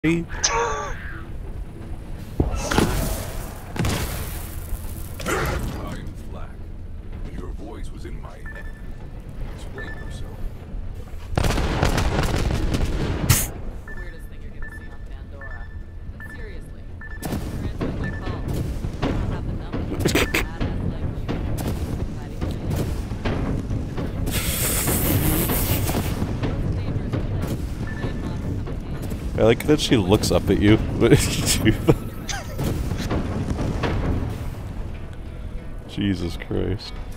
I'm Flack. Your voice was in my head. Explain yourself. The weirdest thing you're gonna see on Pandora. But seriously, you're answering my call. I don't have the number for a badass like you. Exciting thing. Most dangerous place. Main model campaign. I like that she looks up at you. What did you do? Jesus Christ.